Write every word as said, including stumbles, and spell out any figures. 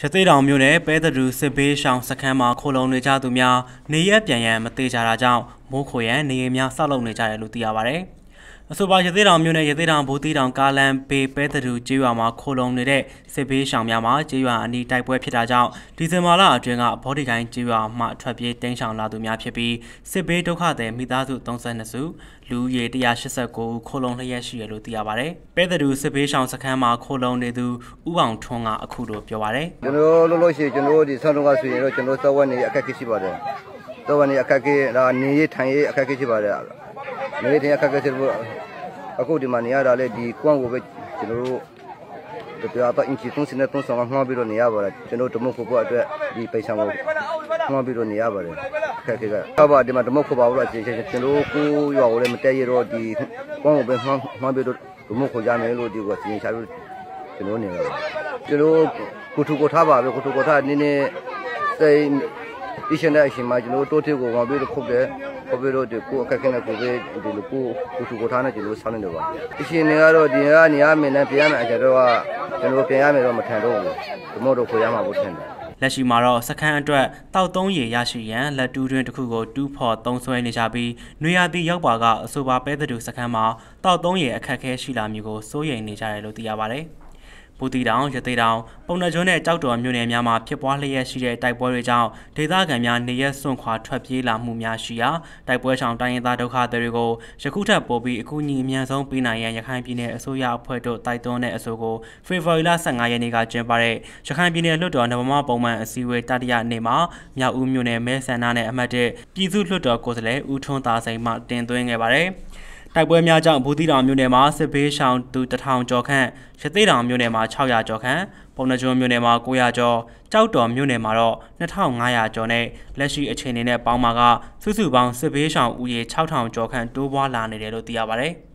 ရသေးတောင်မြို့နယ်ပဲသဒူစစ်ဘေးရှောင်စခန်းမှာခိုလုံနေကြသူများနေရက်ပြန်ရန်မသေးကြတာကြောင့်မိုးခိုရန်နေရများဆောက်လုပ်နေကြတယ်လို့သိရပါတယ်။အဆိုပါရသေးတောင်မြို့နယ်ရသေးတောင်ဘူတီတောင်ကားလမ်းပေပဲသဒူကျေးရွာမှာခိုလုံနေတဲ့စစ်ဘေးရှောင်များမှာကျေးရွာအနီးတိုက်ပွဲဖြစ်တာကြောင့်ဒီဇင်ဘာလအတွင်းကဘော်ဒီကိုင်းကျေးရွာမှထွက်ပြေးတိမ်းရှောင်လာသူများဖြစ်ပြီးစစ်ဘေးဒုက္ခသည်မိသားစုသုံးဆယ်နှစ်စုလူဦးရေတစ်ရာရှစ်ဆယ့်ကိုဦးခိုလုံလျက်ရှိရလို့သိရပါတယ်။ပဲသဒူစစ်ဘေးရှောင်စခန်းမှာခိုလုံနေသူဦးအောင်ထွန်းကအခုလိုပြောပါတယ်။ကျွန်တော်လို့လို့ရှိရင်ကျွန်တော်ဒီဆောင်းတော့ကဆိုရင်တော့ကျွန်တော်စောဝတ်နေအခက်အခဲရှိပါတယ်။စောဝတ်နေအခက်အခဲဒါနေရထိုင်ရအခက်အခဲရှိပါတယ်။နေရထိုင်အခက်အခဲရှိလို့အခုဒီမှာနေရတာလေဒီကွမ်းကိုပဲကျွန်တော်တို့တရားတော့အင်ချီသုံးစနဲ့သုံးဆောင်ငှားပြီးတော့နေရပါတယ်ကျွန်တော်ဓမုတ်ဖို့အတွက်ဒီပိတ်ဆောင်ကိုငှားပြီးတော့နေရပါတယ်အခက်အခဲကတော့ပါဒီမှာဓမုတ်ဖို့ပါလို့ကျွန်တော်ကိုရွာကိုလည်းမတက်ရတော့ဒီကွမ်းကိုပဲငှားငှားပြီးတော့ဓမုတ်ဖို့ကြမယ်လို့ဒီကစီရင်ချလို့ကျွန်တော်နေရပါတယ်ကျွန်တော်ကိုထုကိုထားပါပဲကိုထုကိုထားနည်းနည်းစိတ်ဒီရှင်တဲ့အရှင်မှာကျွန်တော်တိုးထစ်ကိုငှားပြီးတော့ခုတ်တယ်ခုတ်ပြီးတော့ဒီကိုအခက်အခဲနဲ့ကိုပဲဒီလိုကိုကိုထုကိုထားနဲ့ကျွန်တော်ဆောင်းနေတယ်ပါအရှင်တွေကတော့ဒီကနေရမယ်နဲ့ပြန်ရမယ်အကြတော့ကကျွန်တော်ပြန်ရမယ်တော့မထန်တော့ဘူးဓမုတ်တော့ခွေရမှာဘူးထင်တယ်လက်ရှိမှာတော့စခန်းအတွက်တောက်သုံးရေရရှိရန်လက်တူးတွင်တစ်ခုကိုတူးဖော်သုံးဆွဲနေကြပြီးနွေရာသီရောက်ပါကအဆိုပါပဲသဒူစခန်းမှာတောက်သုံးရေအခက်အခဲရှိလာမျိုးကိုစိုးရိမ်နေကြတယ်လို့သိရပါတယ်။ဘူတီတောင်ရသေးတောင်ပုံနှကျွန်းနဲ့ကြောက်တော်မြို့နယ်များမှာဖြစ်ပွားလျက်ရှိတဲ့တိုက်ပွဲတွေကြောင့်ဒေသခံများနေရက်စွန့်ခွာထွက်ပြေးလာမှုများရှိရာတိုက်ပွဲဆောင်တိုင်းရင်းသားဒုက္ခသည်တွေကိုယခုထပ်ပို့ပြီးအကူအညီအမြန်ဆုံးပေးနိုင်ရန်ရခိုင်ပြည်နယ်အစိုးရအဖွဲ့တို့တိုက်တွန်းတဲ့အဆိုကိုဖေဖော်ဝါရီလဆယ့်ငါရက်နေ့ကကျင်းပတဲ့ရခိုင်ပြည်နယ်လွှတ်တော်နဗမပုံမှန်အစည်းအဝေးတတိယနေ့မှာမြောက်ဦးမြို့နယ်မဲဆန္ဒနယ်အမှတ်၁ပြည်သူ့လွှတ်တော်ကိုယ်စားလှယ်ဦးထွန်းသာစိန်မှတင်သွင်းခဲ့ပါတယ်။တိုက်ပွဲများကြောင့်ဘူတီတောင်မြို့နယ်မှာစစ်ဘေးရှောင်သူတစ်ထောင်ကျော်ခန့်ရသေးတောင်မြို့နယ်မှာခြောက်ရာကျော်ခန့်ပုံနှကျွန်းမြို့နယ်မှာကိုးရာကျော်ကြောက်တော်မြို့နယ်မှာတော့နှစ်ထောင်ငါးရာကျော်နဲ့လက်ရှိအခြေအနေနဲ့ပေါင်းမှာကစုစုပေါင်းစစ်ဘေးရှောင်ဦးရေခြောက်ထောင်ကျော်ခန့်တိုးပွားလာနေတယ်လို့သိရပါတယ်။